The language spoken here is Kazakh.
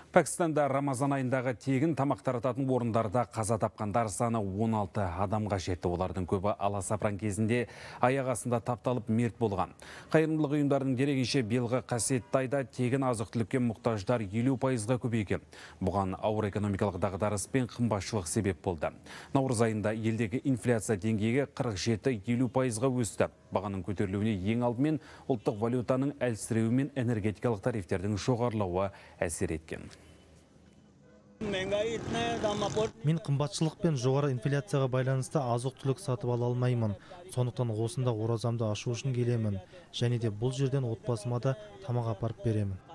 Пәкістанда Рамазан айындағы тегін тамақ тарататын орындарда қаза тапқандар саны 16 адамға жетті. Олардың көбі аласапыран кезінде аяқ астында тапталып мерт болған. Қайырымдылық ұйымдарының дерегінше биылғы қасиетті айда тегін азық-түлікке мұқтаждар 50%-ға көбейген. Бұған ауыр экономикалық дағдарыс пен қымбатшылық себеп болды. Наурыз айында елдегі инфляция деңгейі 47-50%-ға өсті. Бағаның көтерілуіне ең алдымен ұлттық валютаның әлсіреуі мен энергетикалық тарифтердің жоғарылауы әсер еткен. Мен қымбатшылық пен жоғары инфляцияға байланысты азық-түлік сатып ала алмаймын. Сондықтан осында оразамды ашу үшін келемін. Және де бұл жерден отбасыма да тамақ апарып беремін.